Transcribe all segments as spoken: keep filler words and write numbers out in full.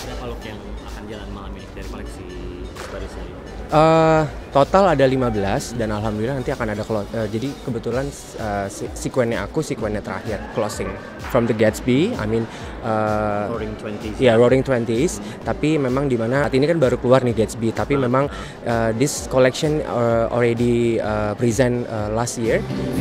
Berapa look yang akan jalan malam ini dari koleksi baru saya? Uh, total ada lima belas dan alhamdulillah nanti akan ada clo- uh, jadi kebetulan uh, si- sekuennya aku sekuennya terakhir closing from the Gatsby, I mean uh, Roaring Twenties. ya yeah, Roaring Twenties. Tapi memang di mana saat ini kan baru keluar nih Gatsby, tapi memang uh, this collection uh, already uh, present uh, last year.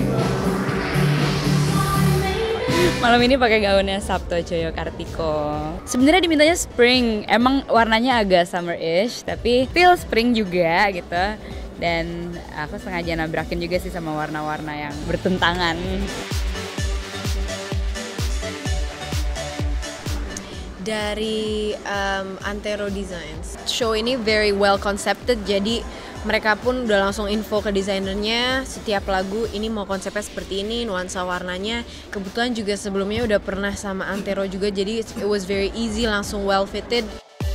Malam ini pakai gaunnya Sabto Joyo Kartiko. Sebenarnya dimintanya spring, emang warnanya agak summer-ish, tapi feel spring juga gitu. Dan aku sengaja nabrakin juga sih sama warna-warna yang bertentangan. Dari um, Antero Designs. Show ini very well concepted, jadi mereka pun udah langsung info ke desainernya setiap lagu ini mau konsepnya seperti ini, nuansa warnanya. Kebetulan juga sebelumnya udah pernah sama Antero juga, jadi it was very easy, langsung well fitted.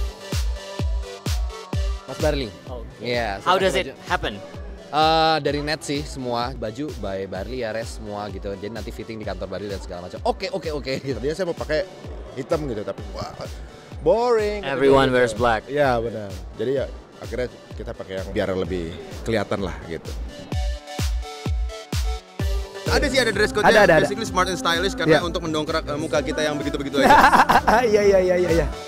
Mas Barli. Oh, Iya. How does it happen? Uh, dari net sih semua baju by Barli ya res semua gitu. Jadi nanti fitting di kantor Barli dan segala macam. Oke oke oke. Gitu. Dia saya mau pakai hitam gitu tapi wah, boring. Everyone wears gitu. black. Iya benar. Jadi ya akhirnya kita pakai yang biar lebih kelihatan lah gitu. Ada sih ada dress code-nya, Ada, ada, ada. basically smart and stylish karena Yeah. untuk mendongkrak uh, muka kita yang begitu-begitu aja. Iya iya iya iya. Ya.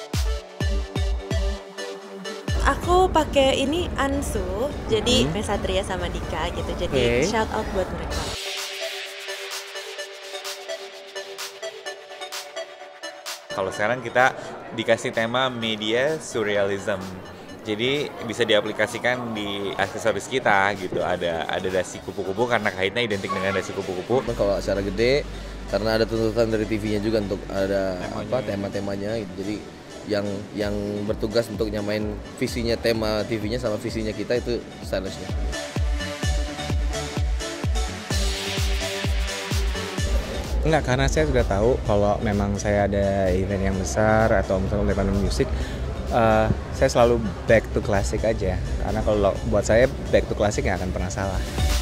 Aku pakai ini Ansu, jadi hmm. Satria sama Dika gitu, jadi Okay. shout out buat mereka. Kalau sekarang kita dikasih tema media surrealism. Jadi bisa diaplikasikan di aksesoris kita gitu. Ada ada dasi kupu-kupu karena kaitnya identik dengan dasi kupu-kupu. Kalau acara gede karena ada tuntutan dari T V-nya juga untuk ada Temanya. apa tema-temanya gitu. Jadi yang yang bertugas untuk nyamain visinya tema T V-nya sama visinya kita itu stylishnya. Enggak, karena saya sudah tahu kalau memang saya ada event yang besar atau misalnya Lebanon Music, uh, saya selalu back to classic aja. Karena kalau buat saya back to classic nggak akan pernah salah.